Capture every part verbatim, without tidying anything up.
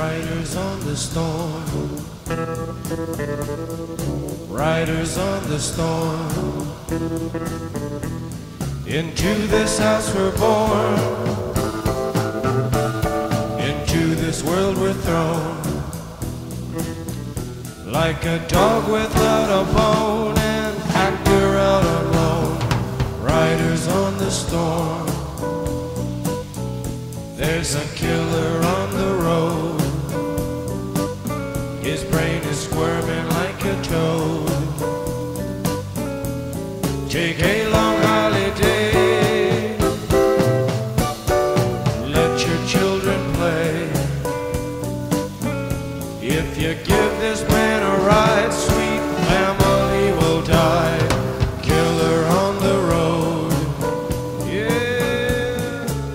Riders on the storm, riders on the storm. Into this house we're born, into this world we're thrown. Like a dog without a bone, an actor out alone. Riders on the storm. There's a killer on the road. His brain is squirming like a toad. Take a long holiday. Let your children play. If you give this man a ride, sweet family will die. Killer on the road, yeah.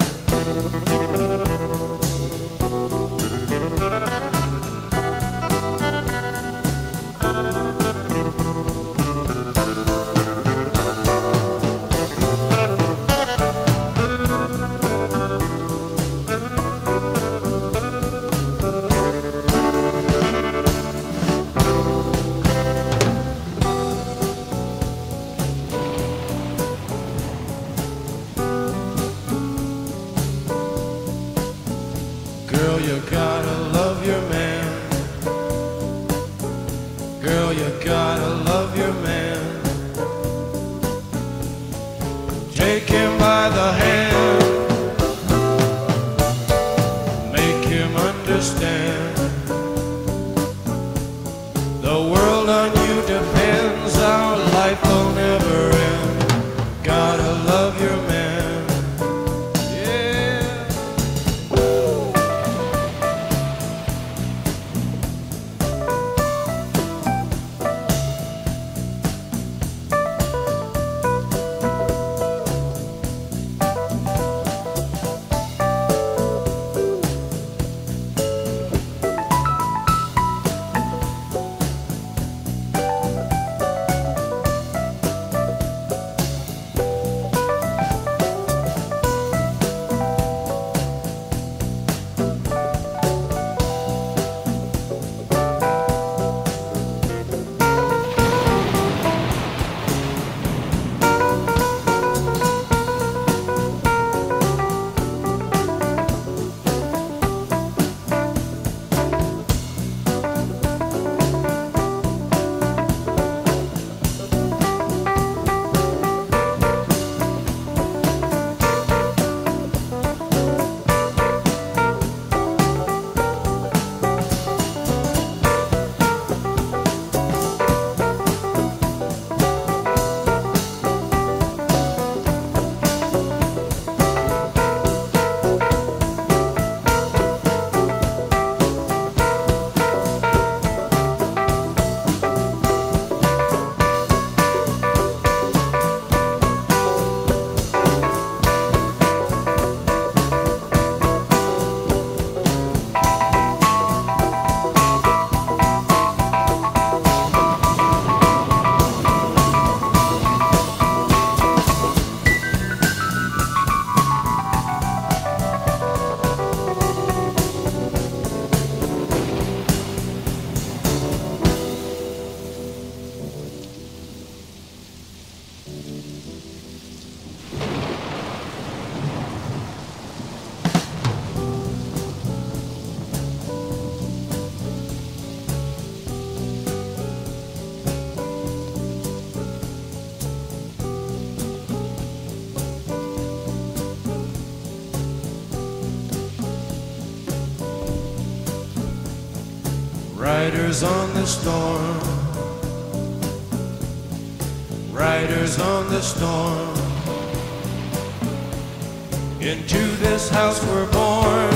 Girl, you gotta love your man. Girl, you gotta love your man. Take him by the hand. Make him understand. The world on you depends. Our life will never end. Gotta love your man. Riders on the storm, riders on the storm. Into this house we're born,